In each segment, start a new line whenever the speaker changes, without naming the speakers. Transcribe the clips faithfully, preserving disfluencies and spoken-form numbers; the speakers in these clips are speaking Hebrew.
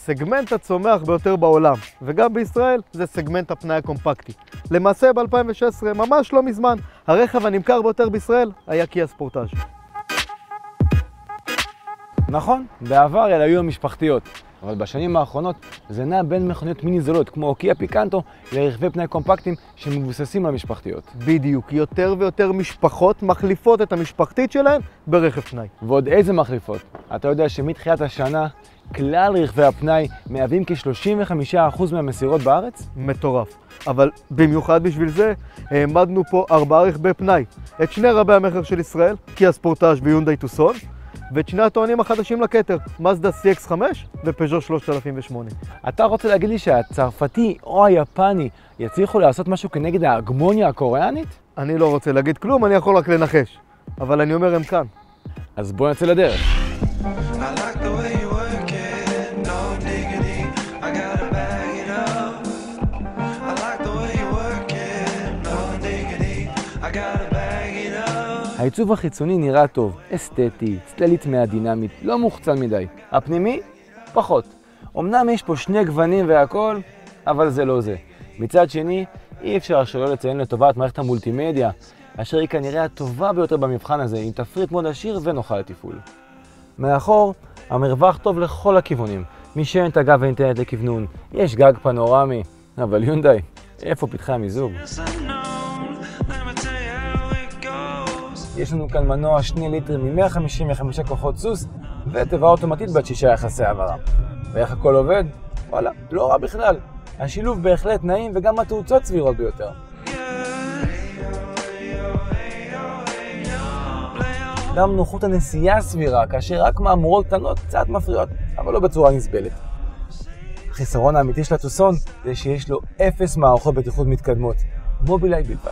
הסגמנט הצומח ביותר בעולם, וגם בישראל, זה סגמנט הפנאי הקומפקטי. למעשה ב-אלפיים ושש עשרה, ממש לא מזמן, הרכב הנמכר ביותר בישראל היה קיה ספורטאז'.
נכון, בעבר אלה היו המשפחתיות, אבל בשנים האחרונות זה נע בין מכוניות מיני זולות כמו קיה פיקנטו לרכבי פנאי קומפקטיים שמבוססים על משפחתיות.
בדיוק, יותר ויותר משפחות מחליפות את המשפחתית שלהן ברכב פנאי.
ועוד איזה מחליפות? אתה יודע שמתחילת השנה כלל רכבי הפנאי מהווים כ-שלושים וחמישה אחוז מהמסירות בארץ?
מטורף. אבל במיוחד בשביל זה העמדנו פה ארבעה רכבי פנאי. את שני רבי המכר של ישראל, קיה ספורטאז' ויונדאי טוסון, ואת שני הטוענים החדשים לכתר, מזדה סי אקס חמש ופז'ו שלושת אלפים ושמונה.
אתה רוצה להגיד לי שהצרפתי או היפני יצליחו לעשות משהו כנגד ההגמוניה הקוריאנית?
אני לא רוצה להגיד כלום, אני יכול רק לנחש. אבל אני אומר הם כאן.
אז בוא נצא לדרך. העיצוב החיצוני נראה טוב, אסתטי, צללית מהדינמית, לא מוחצן מדי. הפנימי? פחות. אמנם יש פה שני גוונים והכל, אבל זה לא זה. מצד שני, אי אפשר שלא לציין לטובת מערכת המולטימדיה, אשר היא כנראה הטובה ביותר במבחן הזה, עם תפריט מאוד עשיר ונוחה לתפעול. מאחור, המרווח טוב לכל הכיוונים. מי שאין את הגב האינטרנט לכיוונון, יש גג פנורמי. אבל יונדאי, איפה פתחי המיזוג? יש לנו כאן מנוע שני ליטר מ-מאה חמישים וחמישה כוחות סוס ותיבה אוטומטית בת שישה יחסי העברה. ואיך הכל עובד? וואלה, לא רע בכלל. השילוב בהחלט נעים וגם התאוצות סבירות ביותר. גם נוחות הנסיעה סבירה, כאשר רק מהמורות קטנות קצת מפריעות, אבל לא בצורה נסבלת. החיסרון האמיתי של הטוסון זה שיש לו אפס מערכות בטיחות מתקדמות, מובילאיי בלבד.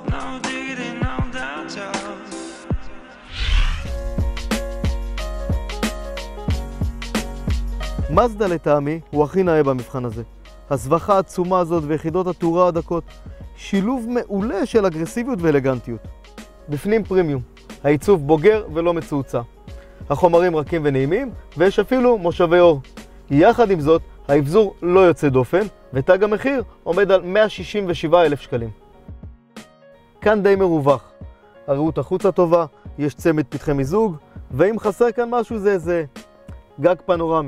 מזדה לטעמי הוא הכי נאה במבחן הזה. הסבכה העצומה הזאת ויחידות התאורה הדקות, שילוב מעולה של אגרסיביות ואלגנטיות. בפנים פרימיום, העיצוב בוגר ולא מצועצע. החומרים רכים ונעימים, ויש אפילו מושבי אור. יחד עם זאת, האבזור לא יוצא דופן, ותג המחיר עומד על מאה שישים ושבעה אלף שקלים. כאן די מרווח. הראות החוצה טובה, יש צמד פתחי מיזוג, ואם חסר כאן משהו זה איזה גג פנורמי.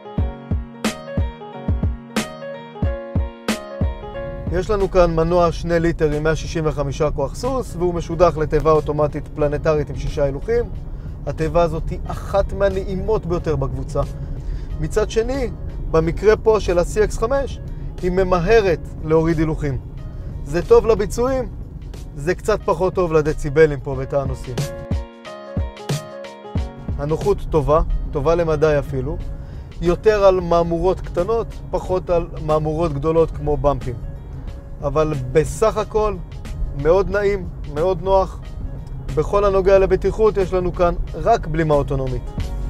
יש לנו כאן מנוע שני ליטר עם מאה שישים וחמישה כוח סוס, והוא משודך לתיבה אוטומטית פלנטרית עם שישה הילוכים. התיבה הזאת היא אחת מהנעימות ביותר בקבוצה. מצד שני, במקרה פה של ה-סי אקס חמש, היא ממהרת להוריד הילוכים. זה טוב לביצועים, זה קצת פחות טוב לדציבלים פה בתא הנוסעים. הנוחות טובה, טובה למדי אפילו, יותר על מהמורות קטנות, פחות על מהמורות גדולות כמו במפים. אבל בסך הכל מאוד נעים, מאוד נוח. בכל הנוגע לבטיחות יש לנו כאן רק בלימה אוטונומית.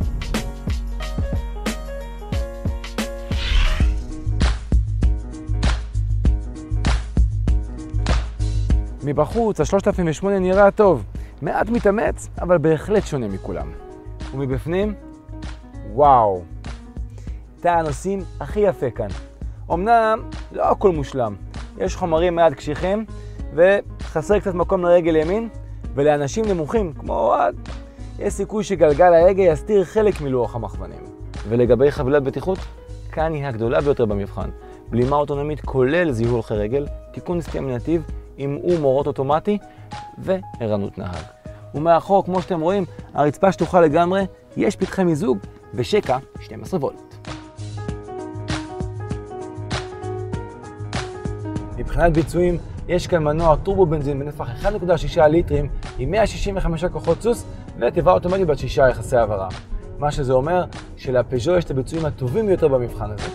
מבחוץ, ה-שלושת אלפים ושמונה נראה טוב. מעט מתאמץ, אבל בהחלט שונה מכולם. ומבפנים, וואו. תא הנוסעים הכי יפה כאן. אמנם לא הכל מושלם. יש חומרים מעט קשיחים, וחסר קצת מקום לרגל ימין, ולאנשים נמוכים, כמו אוהד, יש סיכוי שגלגל ההגה יסתיר חלק מלוח המכוונים. ולגבי חבילת בטיחות, כאן היא הגדולה ביותר במבחן. בלימה אוטונומית כולל זיהוי הולכי רגל, תיקון סטייה מנתיב, עמעום אורות אוטומטי וערנות נהג. ומאחור, כמו שאתם רואים, הרצפה שטוחה לגמרי, יש פתחי מיזוג ושקע שנים עשר וולט. מבחינת ביצועים, יש כאן מנוע טורבו בנזין בנפח אחד נקודה שישה ליטרים עם מאה שישים וחמישה כוחות סוס ותיבה אוטומטית בת שישה יחסי העברה. מה שזה אומר שלפז'ו יש את הביצועים הטובים ביותר במבחן הזה.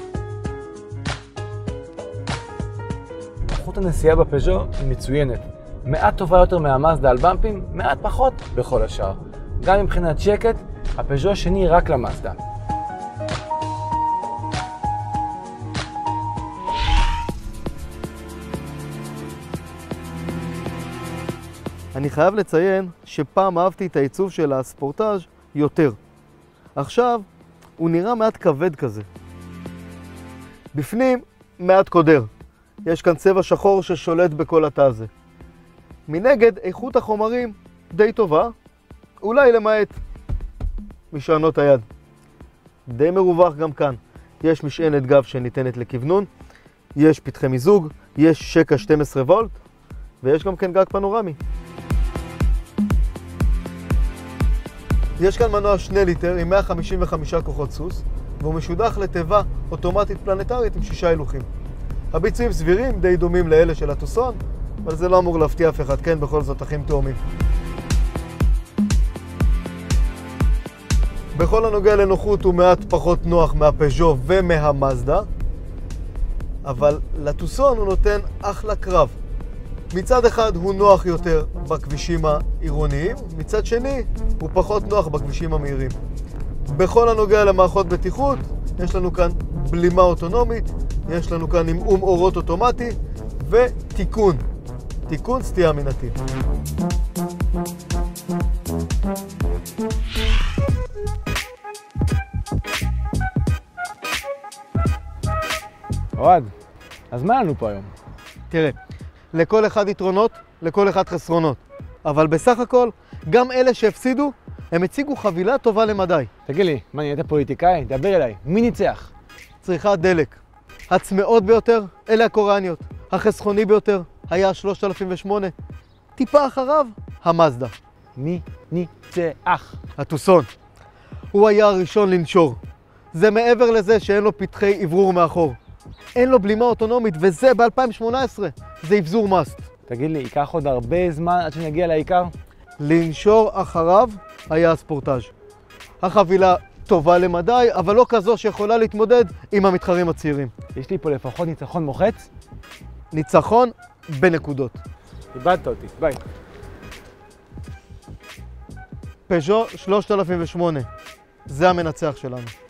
נוחות הנסיעה בפז'ו היא מצוינת. מעט טובה יותר מהמזדה על במפים, מעט פחות בכל השאר. גם מבחינת שקט, הפז'ו השני רק למזדה.
אני חייב לציין שפעם אהבתי את העיצוב של הספורטאז' יותר. עכשיו הוא נראה מעט כבד כזה. בפנים מעט קודר. יש כאן צבע שחור ששולט בכל התא הזה. מנגד, איכות החומרים די טובה, אולי למעט משענות היד. די מרווח גם כאן. יש משענת גב שניתנת לכוונון, יש פתחי מיזוג, יש שקע שתים עשרה וולט, ויש גם כן גג פנורמי. יש כאן מנוע שני ליטר עם מאה חמישים וחמישה כוחות סוס, והוא משודך לתיבה אוטומטית פלנטרית עם שישה הילוכים. הביצועים סבירים, די דומים לאלה של הטוסון, אבל זה לא אמור להפתיע אף אחד, כן, בכל זאת אחים תאומים. בכל הנוגע לנוחות הוא מעט פחות נוח מהפז'ו ומהמאזדה, אבל לטוסון הוא נותן אחלה קרב. מצד אחד הוא נוח יותר בכבישים העירוניים, מצד שני הוא פחות נוח בכבישים המהירים. בכל הנוגע למערכות בטיחות, יש לנו כאן בלימה אוטונומית, יש לנו כאן עמעום אורות אוטומטי ותיקון, תיקון סטייה מנתיב.
אוהד, אז מה לנו פה היום?
תראה, לכל אחד יתרונות, לכל אחד חסרונות. אבל בסך הכל, גם אלה שהפסידו, הם הציגו חבילה טובה למדי.
תגיד לי, מה, נהיית פוליטיקאי? דבר אליי, מי ניצח?
צריכת דלק. הצמאות ביותר, אלה הקוריאניות. החסכוני ביותר היה שלושת אלפים ושמונה. טיפה אחריו, המאזדה.
מי ניצח?
הטוסון. הוא היה הראשון לנשור. זה מעבר לזה שאין לו פתחי אוורור מאחור. אין לו בלימה אוטונומית, וזה ב-אלפיים שמונה עשרה. זה אבזור מאסט.
תגיד לי, ייקח עוד הרבה זמן עד שנגיע לעיקר?
לנשור אחריו היה הספורטאז'. החבילה טובה למדי, אבל לא כזו שיכולה להתמודד עם המתחרים הצעירים.
יש לי פה לפחות ניצחון מוחץ?
ניצחון בנקודות.
איבדת אותי, ביי.
פז'ו שלושת אלפים ושמונה. זה המנצח שלנו.